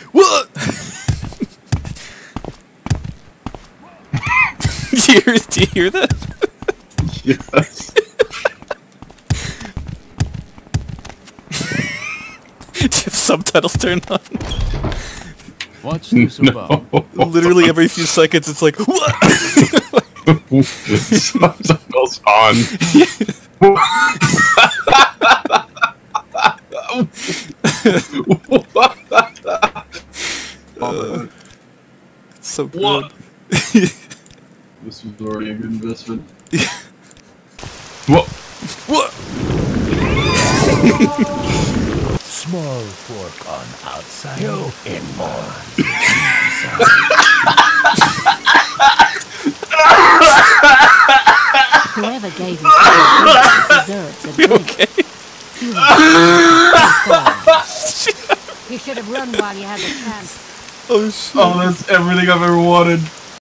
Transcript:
What? Do you hear that? Yes. Do you have subtitles turned on? What's this about? Literally every few seconds it's like, what? Subtitles on. It's so good. What? This was already a good investment. What? What? Small fork on outside. You in more. Whoever gave you that deserves a drink. Okay. You should have run while you had the chance. Oh shit. Oh, that's everything I've ever wanted.